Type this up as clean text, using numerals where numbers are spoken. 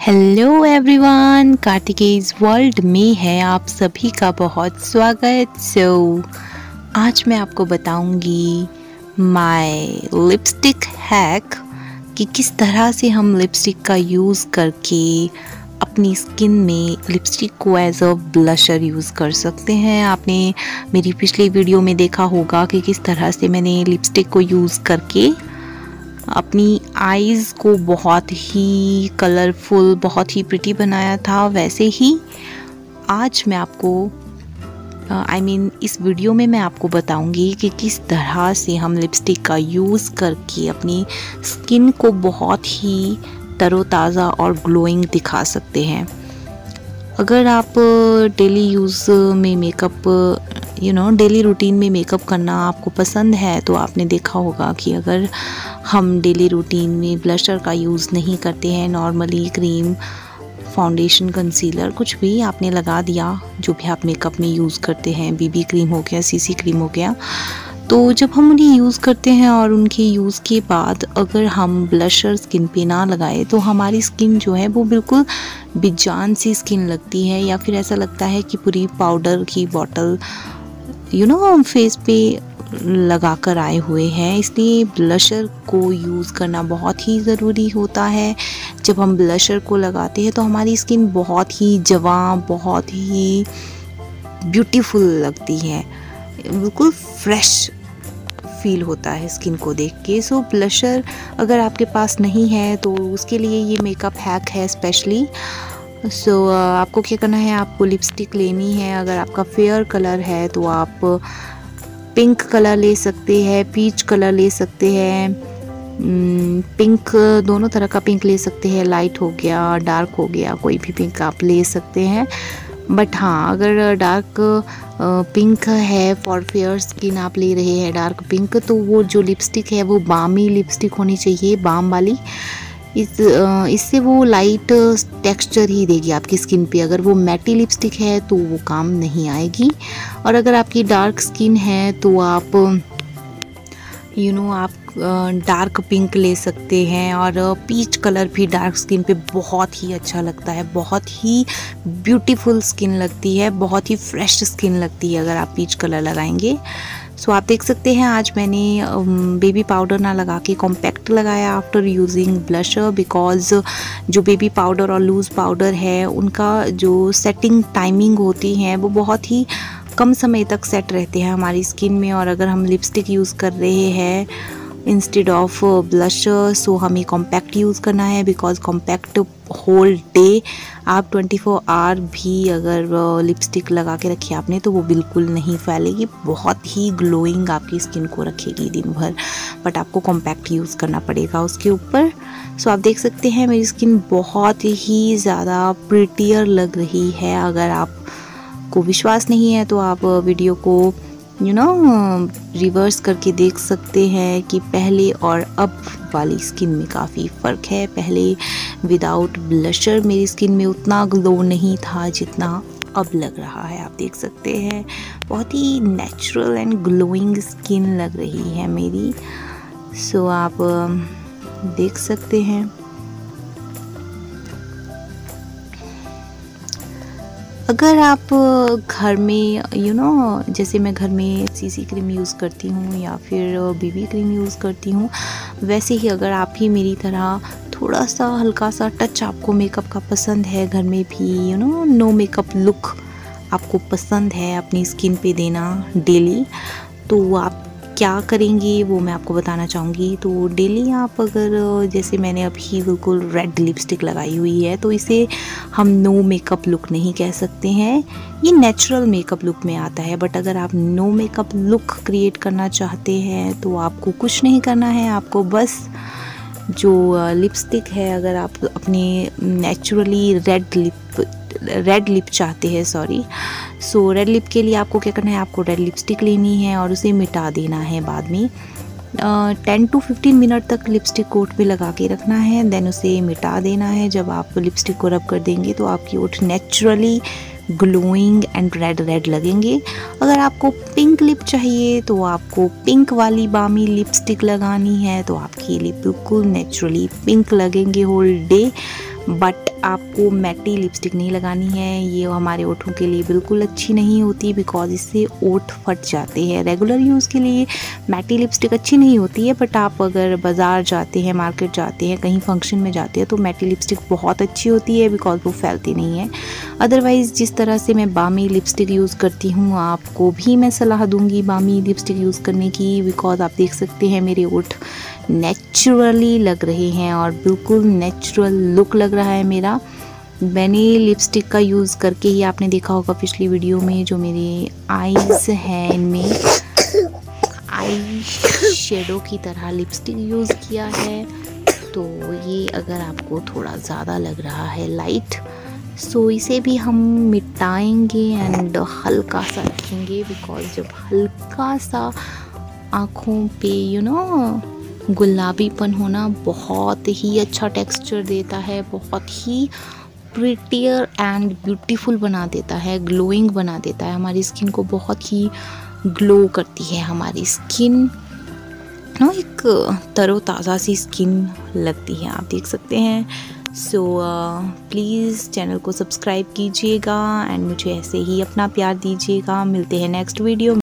Hello everyone, कार्तिकेय's world में है आप सभी का बहुत स्वागत। आज मैं आपको बताऊंगी माय लिपस्टिक हैक कि किस तरह से हम लिपस्टिक का यूज़ करके अपनी स्किन में लिपस्टिक को एज अ ब्लशर यूज़ कर सकते हैं। आपने मेरी पिछली वीडियो में देखा होगा कि किस तरह से मैंने लिपस्टिक को यूज़ करके अपनी आईज़ को बहुत ही कलरफुल, बहुत ही प्रिटी बनाया था। वैसे ही आज मैं आपको इस वीडियो में मैं आपको बताऊंगी कि किस तरह से हम लिपस्टिक का यूज़ करके अपनी स्किन को बहुत ही तरोताज़ा और ग्लोइंग दिखा सकते हैं। अगर आप डेली यूज़ में मेकअप डेली रूटीन में मेकअप करना आपको पसंद है तो आपने देखा होगा कि अगर हम डेली रूटीन में ब्लशर का यूज़ नहीं करते हैं, नॉर्मली क्रीम, फाउंडेशन, कंसीलर कुछ भी आपने लगा दिया, जो भी आप मेकअप में यूज़ करते हैं, बीबी क्रीम हो गया, सीसी क्रीम हो गया, तो जब हम उन्हें यूज़ करते हैं और उनके यूज़ के बाद अगर हम ब्लशर स्किन पे ना लगाए तो हमारी स्किन जो है वो बिल्कुल बेजान सी स्किन लगती है, या फिर ऐसा लगता है कि पूरी पाउडर की बॉटल हम फेस पे लगा कर आए हुए हैं। इसलिए ब्लशर को यूज़ करना बहुत ही ज़रूरी होता है। जब हम ब्लशर को लगाते हैं तो हमारी स्किन बहुत ही जवां, बहुत ही ब्यूटीफुल लगती है, बिल्कुल फ्रेश फील होता है स्किन को देख के। सो ब्लशर अगर आपके पास नहीं है तो उसके लिए ये मेकअप हैक है स्पेशली। आपको क्या करना है, आपको लिपस्टिक लेनी है। अगर आपका फेयर कलर है तो आप पिंक कलर ले सकते हैं, पीच कलर ले सकते हैं, पिंक, दोनों तरह का पिंक ले सकते हैं, लाइट हो गया, डार्क हो गया, कोई भी पिंक आप ले सकते हैं। बट हाँ, अगर डार्क पिंक है फॉर फेयर स्किन आप ले रहे हैं डार्क पिंक, तो वो जो लिपस्टिक है वो बामी लिपस्टिक होनी चाहिए, बाम वाली। इससे वो लाइट टेक्सचर ही देगी आपकी स्किन पे। अगर वो मैटी लिपस्टिक है तो वो काम नहीं आएगी। और अगर आपकी डार्क स्किन है तो आप आप डार्क पिंक ले सकते हैं। और पीच कलर भी डार्क स्किन पे बहुत ही अच्छा लगता है, बहुत ही ब्यूटीफुल स्किन लगती है, बहुत ही फ्रेश स्किन लगती है अगर आप पीच कलर लगाएंगे। आप देख सकते हैं आज मैंने बेबी पाउडर ना लगा के कॉम्पैक्ट लगाया आफ्टर यूजिंग ब्लशर, बिकॉज जो बेबी पाउडर और लूज़ पाउडर है उनका जो सेटिंग टाइमिंग होती है वो बहुत ही कम समय तक सेट रहते हैं हमारी स्किन में। और अगर हम लिपस्टिक यूज़ कर रहे हैं इंस्टेड ऑफ ब्लशर, सो हमें कॉम्पैक्ट यूज़ करना है, बिकॉज कॉम्पैक्ट होल डे आप 24 आवर भी अगर लिपस्टिक लगा के रखी आपने तो वो बिल्कुल नहीं फैलेगी, बहुत ही ग्लोइंग आपकी स्किन को रखेगी दिन भर। बट आपको कॉम्पैक्ट यूज़ करना पड़ेगा उसके ऊपर। आप देख सकते हैं मेरी स्किन बहुत ही ज़्यादा प्रिटियर लग रही है। अगर आपको विश्वास नहीं है तो आप वीडियो को रिवर्स करके देख सकते हैं कि पहले और अब वाली स्किन में काफ़ी फ़र्क है। पहले विदाउट ब्लशर मेरी स्किन में उतना ग्लो नहीं था जितना अब लग रहा है। आप देख सकते हैं बहुत ही नेचुरल एंड ग्लोइंग स्किन लग रही है मेरी। आप देख सकते हैं। अगर आप घर में जैसे मैं घर में सीसी क्रीम यूज़ करती हूँ या फिर बीबी क्रीम यूज़ करती हूँ, वैसे ही अगर आप ही मेरी तरह थोड़ा सा हल्का सा टच आपको मेकअप का पसंद है, घर में भी नो मेकअप लुक आपको पसंद है अपनी स्किन पे देना डेली, तो आप क्या करेंगे वो मैं आपको बताना चाहूँगी। तो डेली आप अगर जैसे मैंने अभी बिल्कुल रेड लिपस्टिक लगाई हुई है तो इसे हम नो मेकअप लुक नहीं कह सकते हैं, ये नेचुरल मेकअप लुक में आता है। बट अगर आप नो मेकअप लुक क्रिएट करना चाहते हैं तो आपको कुछ नहीं करना है, आपको बस जो लिपस्टिक है, अगर आप अपने नेचुरली रेड लिप चाहते हैं, रेड लिप के लिए आपको क्या करना है, आपको रेड लिपस्टिक लेनी है और उसे मिटा देना है बाद में। 10 to 15 मिनट तक लिपस्टिक कोट पे लगा के रखना है, देन उसे मिटा देना है। जब आप लिपस्टिक को रब कर देंगे तो आपकी ओठ नेचुरली ग्लोइंग एंड रेड लगेंगे। अगर आपको पिंक लिप चाहिए तो आपको पिंक वाली बामी लिपस्टिक लगानी है, तो आपकी लिप बिल्कुल नेचुरली पिंक लगेंगे होल डे। बट आपको मैटी लिपस्टिक नहीं लगानी है, ये हमारे ओठों के लिए बिल्कुल अच्छी नहीं होती बिकॉज इससे ओठ फट जाते हैं। रेगुलर यूज़ के लिए मैटी लिपस्टिक अच्छी नहीं होती है, बट आप अगर बाज़ार जाते हैं, मार्केट जाते हैं, कहीं फंक्शन में जाते हैं तो मैटी लिपस्टिक बहुत अच्छी होती है बिकॉज वो फैलती नहीं है। अदरवाइज़ जिस तरह से मैं बामी लिपस्टिक यूज़ करती हूँ, आपको भी मैं सलाह दूँगी बामी लिपस्टिक यूज़ करने की बिकॉज आप देख सकते हैं मेरे ओठ नेचुरली लग रहे हैं और बिल्कुल नेचुरल लुक लग रहा है मेरा। मैंने लिपस्टिक का यूज़ करके ही, आपने देखा होगा पिछली वीडियो में, जो मेरे आईज़ हैं इनमें आई शेडो की तरह लिपस्टिक यूज़ किया है। तो ये अगर आपको थोड़ा ज़्यादा लग रहा है लाइट, सो इसे भी हम मिटाएंगे एंड हल्का सा रखेंगे बिकॉज जब हल्का सा आँखों पे गुलाबीपन होना बहुत ही अच्छा टेक्सचर देता है, बहुत ही प्रिटियर एंड ब्यूटीफुल बना देता है, ग्लोइंग बना देता है। हमारी स्किन को बहुत ही ग्लो करती है हमारी स्किन, एक तरोताज़ा सी स्किन लगती है, आप देख सकते हैं। सो प्लीज़ चैनल को सब्सक्राइब कीजिएगा एंड मुझे ऐसे ही अपना प्यार दीजिएगा। मिलते हैं नेक्स्ट वीडियो में।